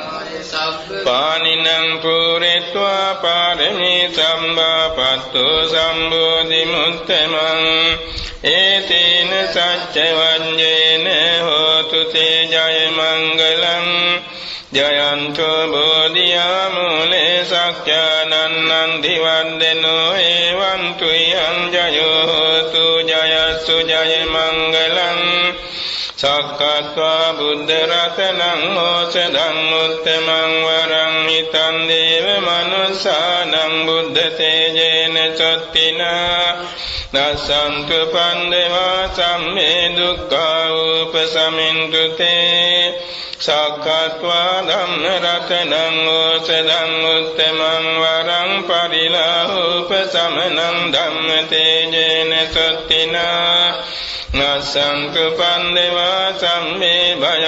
පානිනං පුරෙත්වා පාරමී සම්බාපත්තෝ සම්බෝධි මුත්තමං ඒතේන සච්ච වඤ්ඤේන හෝතු තේ ජය මංගලං ජයන්තෝ බෝධියා මූලේ සක්ඛානං දිවන්දනෝ එවං තුයං ජයෝ හෝතු ජයස්සු ජය මංගලං සක්කත්වා බුද්ධ රතනං ඕසදං උත්තමං වරං හිතං දේව මනුස්සානං බුද්ධ තේජේන සත්තිනා නසන්තු පන්දවා සම්මේ දුක්ඛා උපසමින්තු තේ සක්කත්වා ධම්ම රතනං ඕසදං උත්තමං වරං පරිලාහෝපසමනං ධම්ම තේජේන සොත්තිනා නසංක පන්දවා සම්මේ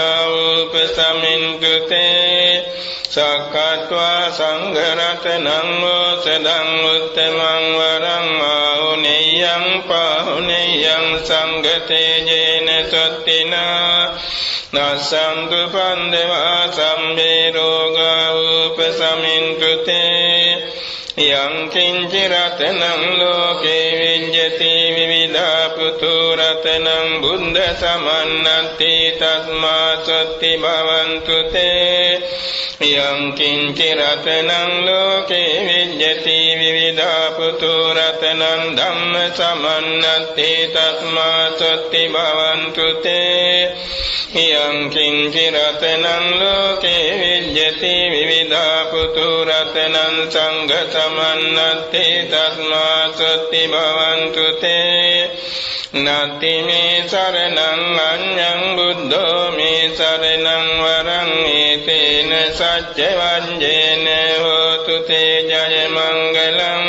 භයෝපසමින්තු තේ සක්කත්වා සංඝරතනං ඕසදං උත්තමං වරං ආහුනේයං පාහුනේයං සංඝතේජේන සොත්තිනා නසංතු පන්දවා සම්මේ රෝගා උපසමින්තු තේ යං කිංචි රතනං ලෝකේ විඤ්ඤති විවිධා පුතු රතනං බුද්ධ සමන්නති තස්මා සොත්ති භවන්තු තේ යං කිංචි රතනං ලෝකේ විඤ්ඤති විවිධා පුතු රතනං ධම්ම සමන්නති තස්මා සොත්ති භවන්තු තේ යං කිංචි රතනං ලෝකේ විඤ්ඤති විවිධා පුතු රතනං සංඝ සමන්නති තස්මා සොත්ති භවන්තු තේ නති මේ සරණං අඤ්ඤං බුද්ධෝ මේ සරණං වරං ඒතේන සච්ච වංජේන හෝතු තේ ජය මංගලං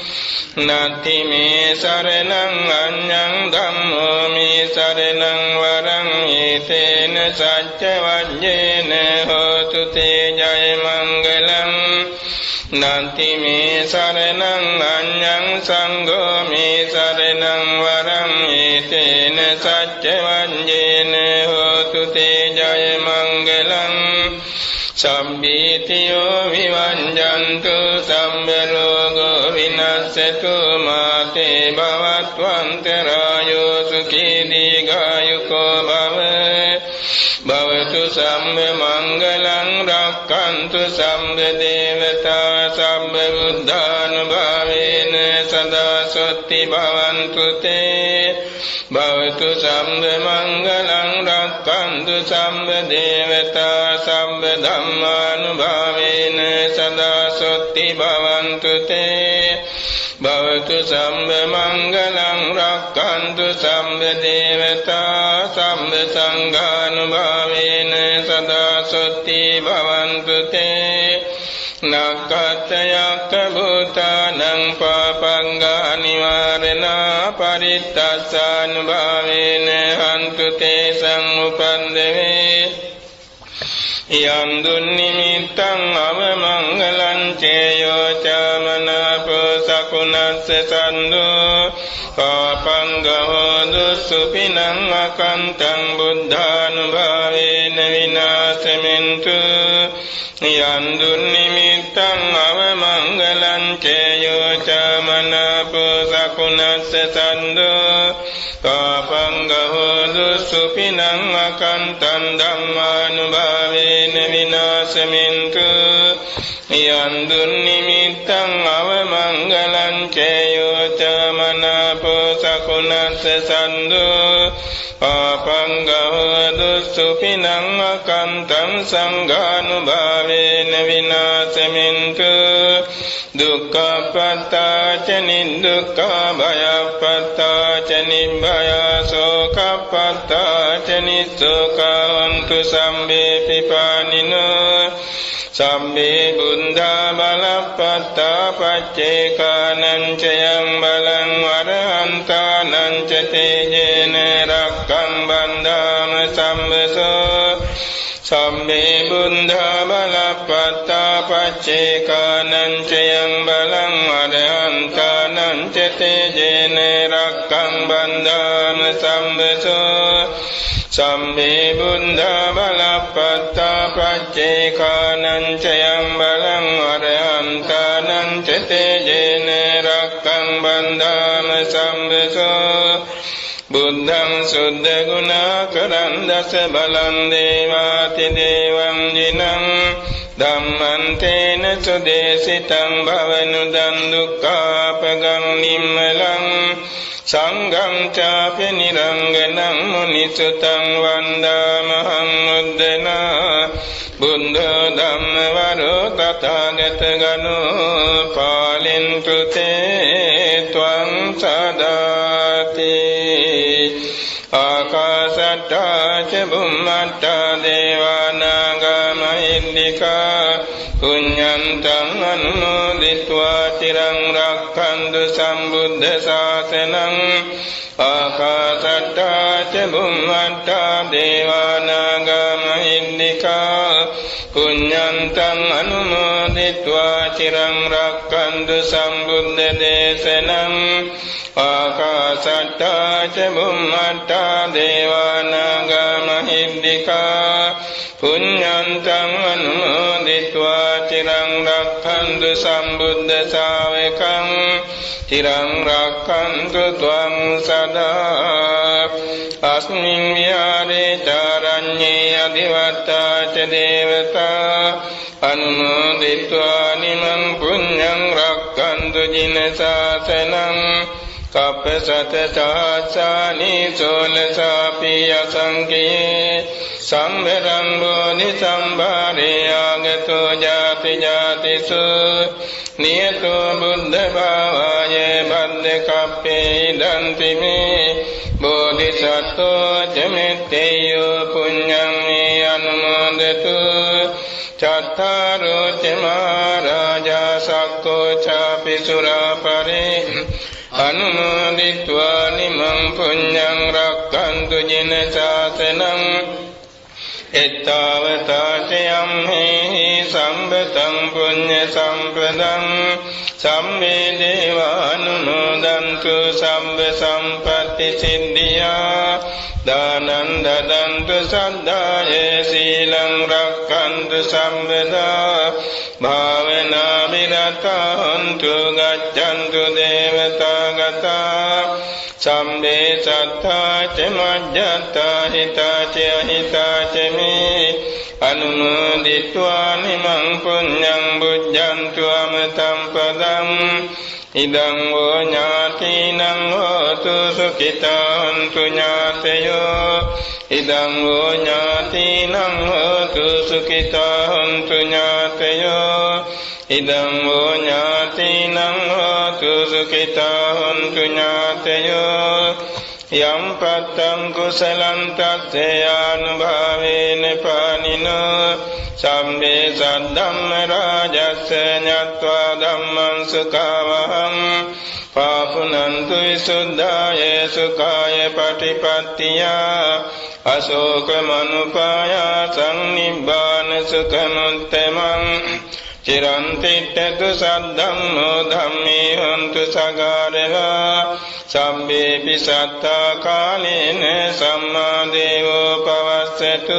නති මේ සරණං අඤ්ඤං ධම්මෝ මේ සරණං වරං ඒතේන සච්ච වංජේන හෝතු තේ ජය මංගලං නති මේ සරණං අඤ්ඤං සංඝෝ මේ සරණං වරං ඒතේන සච්ච වංජේන හෝතු තේ ජය මංගලං සම්බීතියෝ විවංජන්තු සම්බ රෝගෝ විනස්සතු මාතේ භවත්වන්තරායෝ සුඛී දීඝායුකෝ භව භවතු සම්බ මංගලං රක්ඛන්තු සම්බ දේවතා සම්බ බුද්ධානුභාවේන සදා සොත්ති භවන්තු තේ භවතු සම්බ මංගලං රක්ඛන්තු සම්බ දේවතා සම්බ ධම්මානුභාවේන සදා සොත්ති භවන්තු තේ භවතු සම්බ මංගලං රක්ඛන්තු සම්බ දේවතා සම්බ සංඝානුභාවේන සදා සොත්ති භවන්තු තේ නක්ඛත්යක්ඛ භූතානං පාපංගා නිවාරණා පරිත්තස්සානුභාවේන හන්තු තේ සම්උපන්දවේ යං දුන්නිමිත්තං අවමංගලං චේයෝ චමනාපෝ සකුණස්ස සන්දෝ පාපංගෝ දුස්සුපිනං අකන්තං බුද්ධානුභාවේන විනාශමෙන්තු යං දුන්නිමිත්තං අවමංගලං චේයෝ චමනාපෝ සකුණස්ස සන්දෝ පාපංගෝ දුස්සුපිනං අකන්තං ධම්මානුභාවේන විනාශමෙන්තු යං දුන්නිමිත්තං අවමංගලං චේයෝ චමනාපෝ සකුණස්ස සන්දෝ පාපංගෝ දුස්සුපිනං අකන්තං සංඝානුභාවේන විනාශමෙන්තු දුක්ඛපත්තාච නිදුක්ඛා භයපත්තාච නිභයා සෝකපත්තාච නිස්සෝකවන්තු සම්බේ පිපානිනෝ සම්බේ බුද්ධා බලප්පත්තා පච්චේකානං චයං බලං වරහන්තානං ච තේජේන රක්ඛං බන්ධාම සම්බසෝ සම්බේ බුද්ධා බලප්පත්තා පච්චේකානං චයං බලං වරහන්තානං ච තේජේන රක්ඛං බන්ධාම සම්බසෝ සම්බේ බුද්ධා බලප්පත්තා පච්චේකානං චයං බලං වරහන්තානං ච තේජේන රක්ඛං බන්ධාම සම්බසෝ බුද්ධං සුද්ධ ගුණාකරං දස බලං දේවාති දේවං ජිනං ධම්මං තේන සුදේසිතං භවනුදං දුක්ඛාපගං නිම්මලං සංඝං චාපි නිරංගනං මුනිසුතං වන්දාමහං මුද්දනා බුද්ධ ධම්ම වරෝ තථාගත ගණෝ පාලෙන්තු තේ ත්වං සදාති ආකාශට්ටා ච බුම්මට්ටා දේවානාගා මහින්దికා පුඤ්ඤන්තං අනුමෝදිत्वा චිරං රක්ඛන්තු සම්බුද්ධ ශාසනං ආකාශට්ටා ච බුම්මට්ටා දේවානාගා මහින්దికා පුඤ්ඤන්තං අනුමෝදිत्वा චිරං රක්ඛන්තු සම්බුද්ධ දේශනං ආකාශට්ටා ච බුම්මට්ටා දේවානාගා මහින්దికා පුඤ්ඤන්තං අනුමෝදිत्वा චිරං රක්ඛන්තු සම්බුද්ධ ශාවකං චිරං රක්ඛන්තු ත්වං සදා අස්මින් විහාරේ චාරඤ්ඤේ අදිවත්තා ච දේවතා අනුමෝදිत्वा නිමං පුඤ්ඤං රක්ඛන්තු ජින ශාසනං කප්පසත සාසානි සෝලසාපි අසංකේ සම්වරං බෝධි සම්භාරේ ආගතෝ ජාති ජාතිසු නියතෝ බුද්ධ භාවය බද්ද කප්පේ දන්ති මේ බෝධිසත්වෝ චමෙත්තේයෝ පුඤ්ඤං මේ අනුමෝදතු චත්තාරෝ ච මහරජා සක්කෝ චාපි සුරාපරේ අනුමෝදිत्वा නිමං පුඤ්ඤං රක්ඛන්තු ජින ශාසනං එත්තාවතා ච යම්හි සම්බතං පුඤ්ඤ සම්පදං සම්මේ දේවානුමෝදන්තු සම්බ සම්පatti සිද්ධියා දානං දදන්තු සද්ධායේ සීලං රක්ඛන්තු සම්බදා භාවනා විරතන්තු ගච්ඡන්තු දේවතා ගතා සම්මේ සත්තා ච මජ්ජත්තා හිතා ච අහිතා ච මේ අනුමෝදිत्वा නිමං පුඤ්ඤං බුද්ධන්තු අමතං පදං ඉදං වූ ඥාතිනං හෝතු සුඛිතාන්තු ඥාතයෝ ඉදං වූ ඥාතිනං හෝතු සුඛිතාන්තු ඥාතයෝ ඉදං වූ ඥාතිනං හෝතු සුඛිතාන්තු ඥාතයෝ යම් පත්තං කුසලං තස්සයානුභාවේන පානිනෝ සම්මේ සද්ධම්ම රාජස්ස ඤත්වා ධම්මං සුඛවහං පාපුනන්තු විසුද්ධාය සුඛාය පටිපත්තියා අශෝක මනුපායාසං නිබ්බාන සුඛමුත්තමං චිරං තිට්ඨතු සද්ධම්මෝ ධම්මේ හොන්තු සගාරවා සම්බේපි සත්තා කාලේන සම්මා දේවෝ පවස්සතු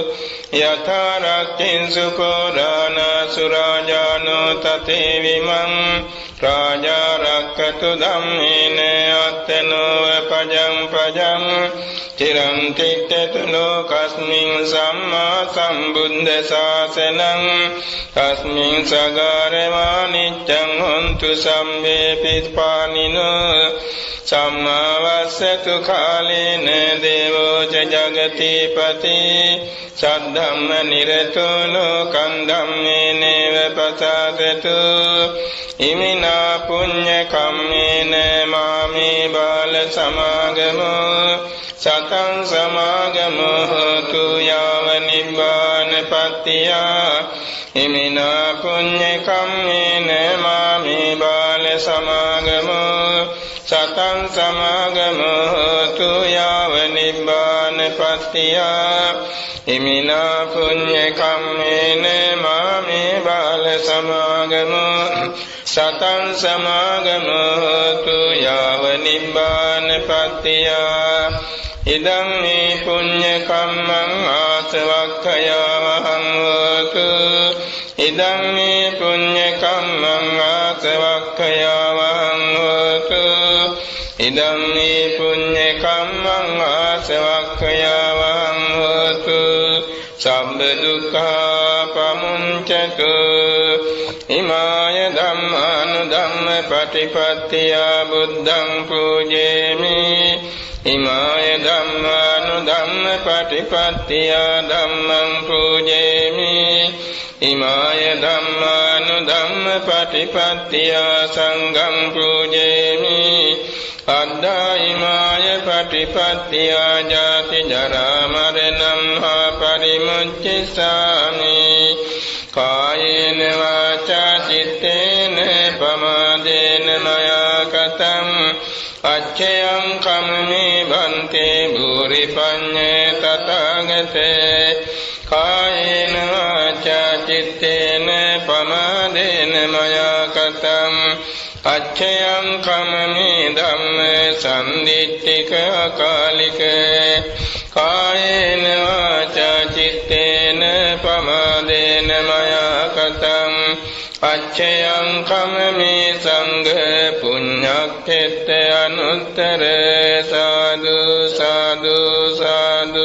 යථා රක්ඛින්සු කෝරාණා සුරාජානෝ තතේ විමං රාජා රක්ඛතු ධම්මේන අත්තනෝ පජං පජං චිරං තිට්ඨතු ලෝකස්මින් සම්මා සම්බුද්ධ ශාසනං තස්මින් සගාරවා නිච්ඡං හොන්තු සම්මේපි පානිනෝ සම්මා වස්සතු කාලේන දේවෝ ච ජගතිපති සද්ධම්ම නිරතෝ ලෝකං ධම්මේනේව පසාදතු ඉමිනා පුඤ්ඤ කම්මේන මාමේ බාල සමාගමෝ සතං සමාගමෝ හෝතු යාව නිබ්බාන පත්තියා ඉමිනා පුඤ්ඤ කම්මේන මාමේ බාල සමාගමෝ සතං සමාගමෝ හෝතු යාව නිබ්බාන පත්තියා ඉමිනා පුඤ්ඤ කම්මේන මාමේ බාල සමාගමෝ සතං සමාගමෝ හෝතු යාව නිබ්බාන පත්තියා ඉදං මේ පුඤ්ඤ කම්මං ආසවක්ඛයවහං හෝතු ඉදං මේ පුඤ්ඤ කම්මං ආසවක්ඛයවහං හෝතු ඉදං මේ පුඤ්ඤ කම්මං ආසවක්ඛයවහං හෝතු සම්බ දුක්ඛා පමුඤ්චතු ඉමාය ධම්මානුධම්ම පටිපත්තියා බුද්ධං පූජේමි ඉමාය ධම්මානුධම්ම පටිපත්තියා ධම්මං පූජේමි ඉමාය ධම්මානුධම්ම පටිපත්තියා සංඝං පූජේමි අද්දායිමාය පටිපත්තියා ජාති ජරා මරණං හා පරිමුච්ඡිසාමි කායේන වාචා චිත්තේන පමාදේන මයා කතං අච්ඡයං කම්මේ බන්තේ භූරි පඤ්ඤේ තථාගතේ කායේන වාචා චිත්තේන පමාදේන මයා කතං අච්ඡයං කම්මේ ධම්ම සම්දිට්ඨික කාලික කායේන වාචා චිත්තේන පමාදේන මයා කතං අච්ඡයං කම්මේ සංඝ පුඤ්ඤක්ඛෙත්ත අනුත්තර සාදු සාදු සාදු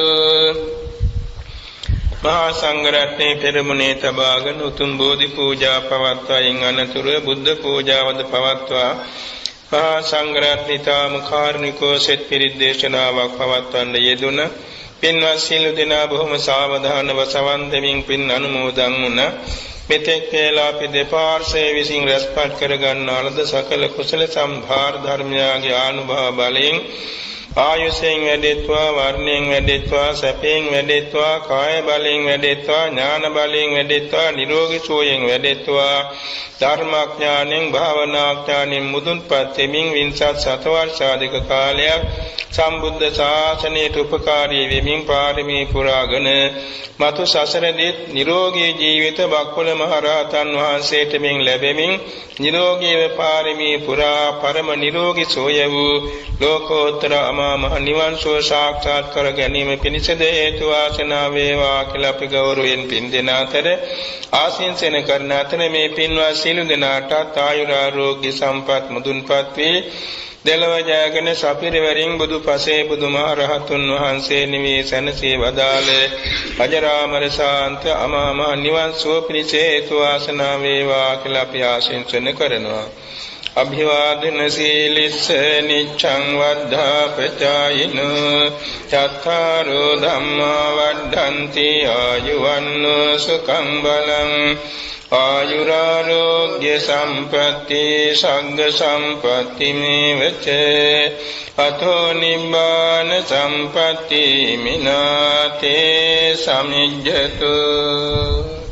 මහා සංඝරත්නයේ පෙරමුණේ තබාගෙන උතුම් බෝධි පූජා පවත්වායින් අනතුරු බුද්ධ පූජාවද පවත්වා මහා සංඝරත්නිතාම කාරුණිකෝ සෙත් පිරිත් දේශනාවක් පවත්වන්න යෙදුන පින්වත් සියලු දෙනා බොහොම සාවධානව සවන් දෙමින් පින් අනුමෝදන් වුණ මෙතෙක් වේලා අපි දෙපාර්ශ්වයේ විසින් රැස්පත් කර ගන්නා ලද සකල කුසල සම්භාර ධර්මයාගේ ආනුභාව බලයෙන් ආයුෂයෙන් වැඩෙත්වා වර්ණයෙන් වැඩෙත්වා සැපයෙන් වැඩෙත්වා කාය බලයෙන් වැඩෙත්වා ඥාන බලයෙන් වැඩෙත්වා නිරෝගී සුවයෙන් වැඩෙත්වා ධර්මාඥානෙන් භාවනාඥානෙන් මුදුන්පත් වෙමින් වින්සත් සතවර්ෂාධික කාලයක් සම්බුද්ධ ශාසනයට උපකාරී වෙමින් පාරමී පුරාගෙන මතු සසරදී නිරෝගී ජීවිත බක්කොළ මහ රහතන් වහන්සේට මෙන් ලැබෙමින් නිරෝගීව පාරමී පුරා පරම නිරෝගී සෝය වූ ලෝකෝත්තර අමා මහ නිවන් සුව සාක්ෂාත් කර ගැනීම පිණිසද හේතු වාසනා වේවා කියලා අපි ගෞරවයෙන් පින් දෙන අතර ආශිංසන කරන අතර මේ පින්වත් සියලු දෙනාටත් ආයුරාෝග්‍ය සම්පත් මුදුන්පත් වේ දෙලව ජයගෙන සපිරවරින් බුදු පසේ බුදුමහ රහතුන් වහන්සේ නිවී සැනසී වදාළ අජරාමර ශාන්ත අමා මහ නිවන් සුව පිණිස හේතු වාසනා වේවා කියලා අපි ආශිංසන කරනවා අභිවාදන සීලිස්ස නිච්ඡං වද්ධාපචායිනෝ චත්තාරෝ ධම්මා වඩ්ඩන්ති ආයුවන්නෝ සුඛං බලං ආයුරාෝග්‍ය සම්පatti සග්ග සම්පatti මේවච අතෝ නිබ්බාන සම්පatti මිනාතේ සමිජ්ජතු